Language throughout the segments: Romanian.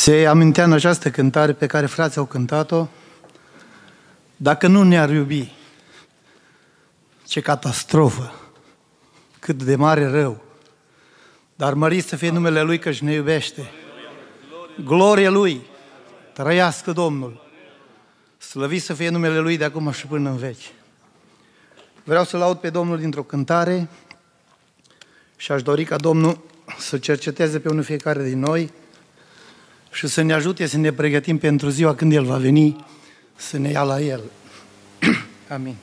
Se amintea în această cântare pe care frații au cântat-o: dacă nu ne-ar iubi, ce catastrofă, cât de mare rău, dar mărit să fie numele Lui că-și ne iubește. Glorie Lui, trăiască Domnul, slăvit să fie numele Lui de acum și până în veci. Vreau să laud pe Domnul dintr-o cântare și aș dori ca Domnul să cerceteze pe unul fiecare din noi și să ne ajute să ne pregătim pentru ziua când El va veni să ne ia la El. Amin.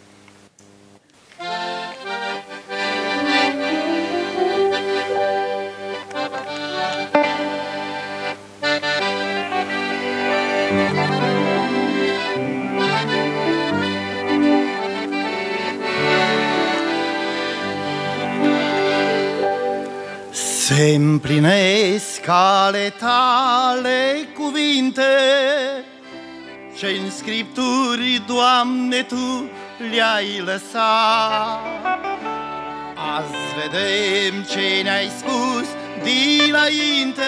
Se împlinesc ale Tale cuvinte, ce-n Scripturi, Doamne, Tu le-ai lăsat. Azi vedem ce ne-ai spus dinainte,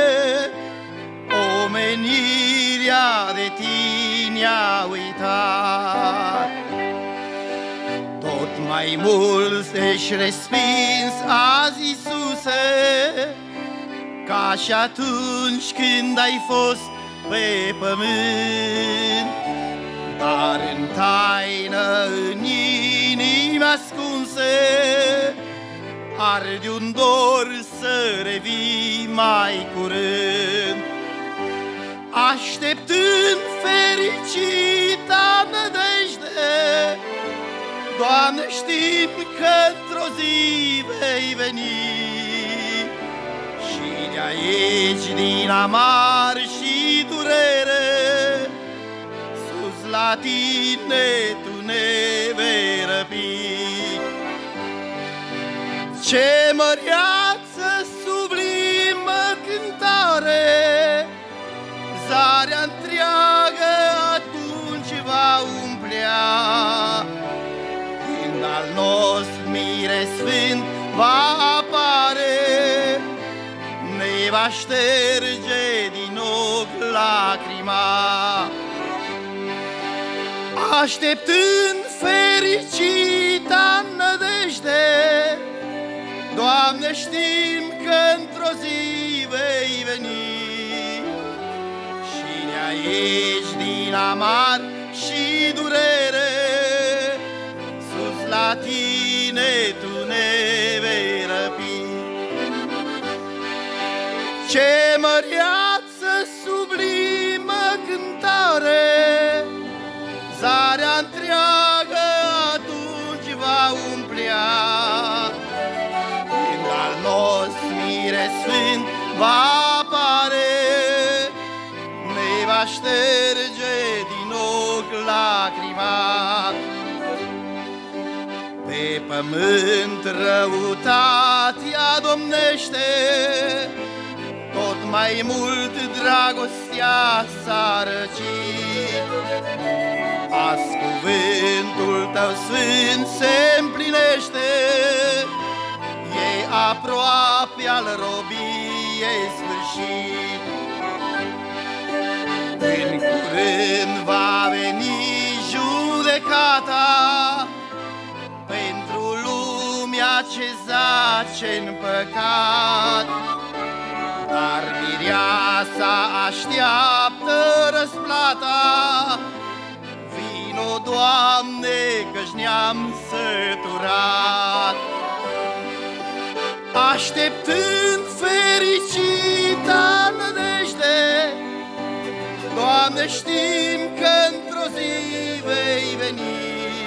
omenirea de Tine a uitat. Tot mai mult ești respins azi, Iisuse, ca și atunci când ai fost pe pământ. Dar în taină, în inimi ascunse, arde un dor să revii mai curând. Așteptând fericita nădejde, Doamne, știm că într-o zi vei veni și de aici, din amar și durere, sus la Tine Tu ne vei răpi. Ce măreață, sublimă cântare, zarea întreagă atunci va umplea. Când al nostru mire sfânt va apare, ne va șterge din ochi lacrima. Așteptând fericita nădejde, Doamne, știm că într-o zi vei veni și de aici, din amar și durere, sus la Tine Tu ne vei răpi. Ce măreață, sublimă cântare, zarea întreagă atunci va umplea. Când al nostru mire sfânt va apare, ne va șterge din ochi lacrima. Pe pământ răutatea domnește, tot mai mult dragostea s-a răcit. Azi cuvântul Tău sfânt se împlinește, e aproape al robiei sfârșit. În curând va veni judecata pentru lumea ce zace-n păcat. Dar mireasa așteaptă răsplata, vino, Doamne, că-și ne-am săturat. Așteptând fericita nădejde, Doamne, știm că într-o zi vei veni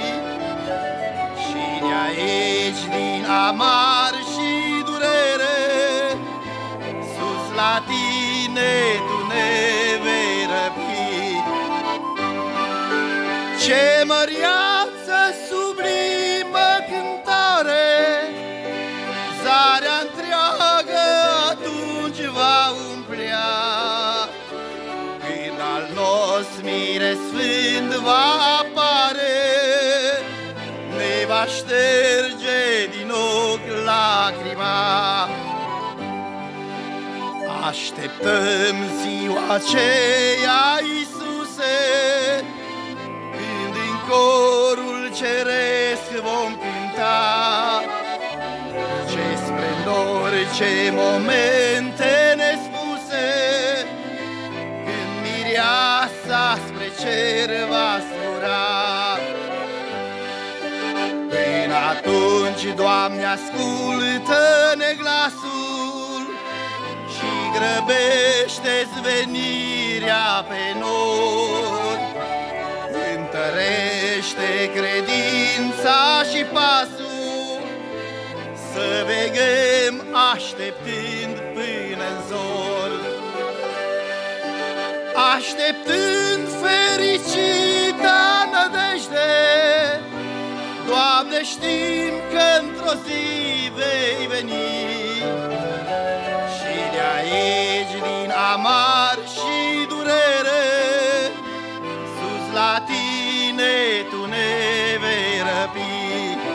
și de aici, din amar și durere, sus la Tine Tu ne vei răpi. Ce măreață, sublimă cântare, zarea întreagă atunci va umplea. Când al nostru mire sfânt va apare, ne va șterge din ochi lacrima. Așteptăm ziua aceea, Iisuse, când în corul ceresc vom cânta. Ce splendor, ce momente nespuse, când mireasa spre cer va zbura. Până atunci, Doamne, ascultă-ne glasul și grăbește-ți venirea pe noi. Întărește credința și pasul, să veghem așteptând până-n zor. Așteptând fericita nădejde, Doamne, știm că într-o zi vei veni. Și de aici, din amar și durere, sus la Tine Tu ne vei răpi.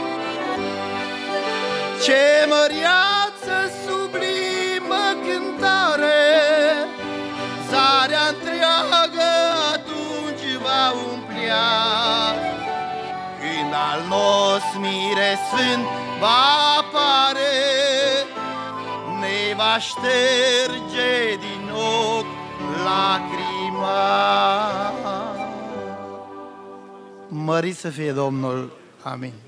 Ce măreață, sublimă cântare, zarea întreagă atunci va umplea. Când al nostru mire sfânt va apare, ne va șterge din ochi lacrima. Mărit să fie Domnul! Amin.